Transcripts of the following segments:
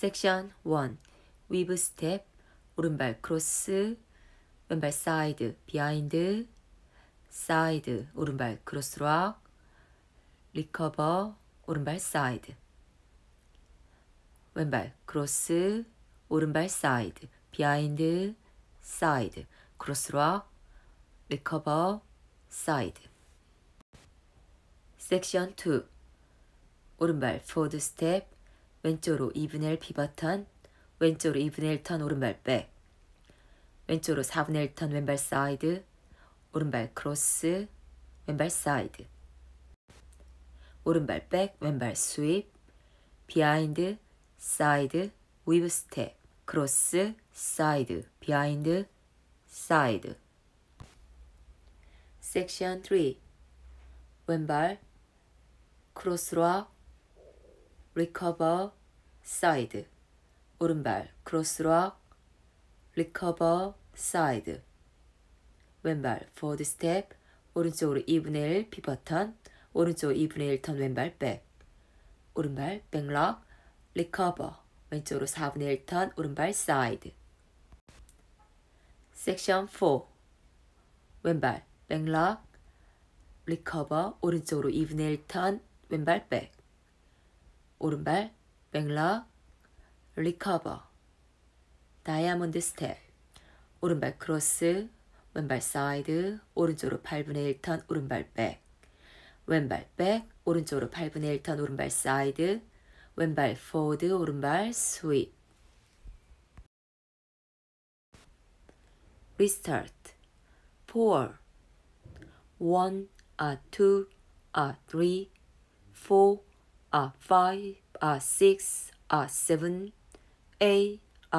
섹션 1 위브 스텝 오른발 크로스 왼발 사이드 비하인드 사이드 오른발 크로스 락 리커버 오른발 사이드 왼발 크로스 오른발 사이드 비하인드 사이드 크로스 락 리커버 사이드 섹션 2 오른발 포워드 스텝 왼쪽으로 2분의 1 피벗 턴 왼쪽으로 2분의 1 턴 오른발 백 왼쪽으로 4분의 1 턴 왼발 사이드 오른발 크로스 왼발 사이드 오른발 백 왼발 스윕 비하인드 사이드 위브 스텝 크로스 사이드 비하인드 사이드 섹션 3 왼발 크로스 락 리커버 사이드 오른발 크로스 락 리커버 사이드 왼발 포워드 스텝 오른쪽으로 2분의 1 피벗 턴 오른쪽으로 2분의 1 턴 왼발 백 오른발 백락 리커버 왼쪽으로 4분의 1 턴 오른발 사이드 섹션 4 왼발 백락 리커버 오른쪽으로 2분의 1 턴 왼발 백 오른발 백락 리커버 다이아몬드 스텝 오른발 크로스 왼발 사이드 오른쪽으로 8분의 1 턴 오른발 백 왼발 백 오른쪽으로 8분의 1 턴 오른발 사이드 왼발 포워드 오른발 스윕 리스타트 4 1 2 3 4 5 6 7 8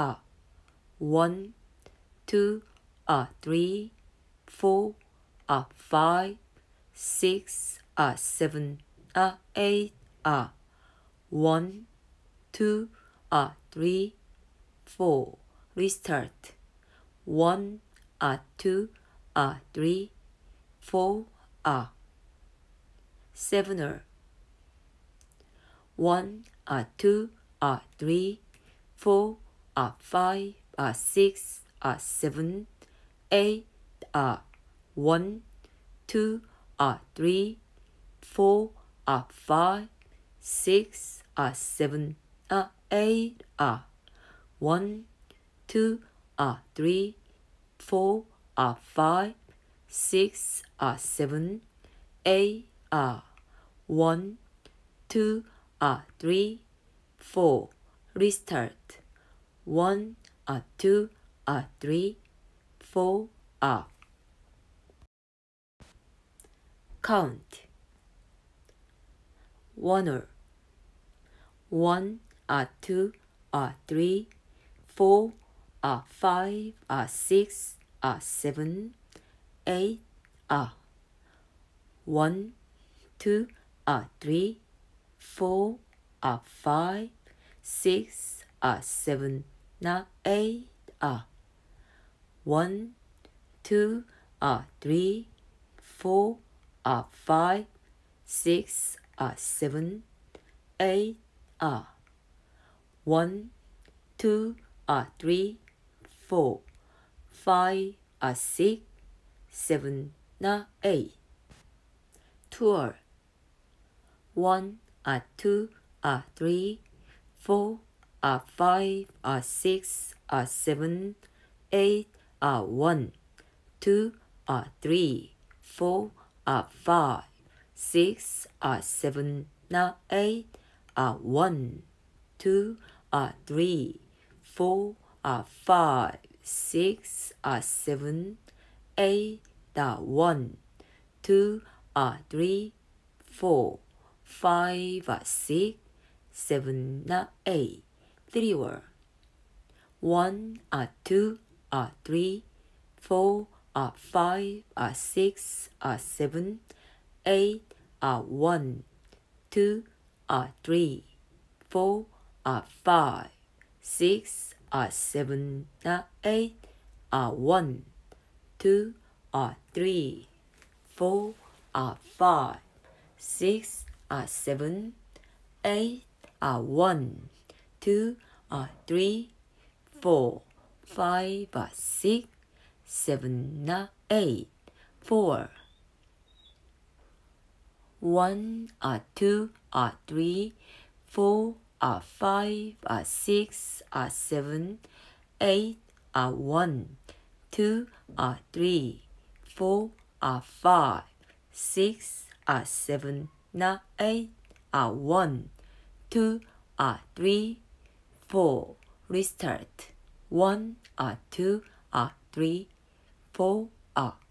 1 2 3 4 5 6 7 8 1 2 3 4 restart 1 2 3 4 7 1 2 3 4 5 6 7 8 1 2 3 4 5 6 7 8 1 2 3 4 5 6 7 8 1 2 3 4 restart 1 2 3 4 count 1 1 2 3 4 5 6 7 8 1 2 3 4 5 6 7 8 1 2 3 4 5 6 7 8 1 2 3 4 5 6 7 8 tour 1 2 3 4 5 6 7 8 1 2 3 4 5 6 7 8 1 2 3 4 5 6 7 8 1 2 3 4 5 6 7 8 3 word 1 2 3 4 5 6 7 8 1 2 3 4 5 6 7 8 1 2 3 4 5 6 7 8 1 2 3, 4, 5, 6, 7, 8, 4. 1, 2, 3, 4, 5, 6, 7, 8, 1, 2, 3, 4, 5, 6, 7, 8, 1, 2, 3, 4. Restart. 1, 2, 3, 4,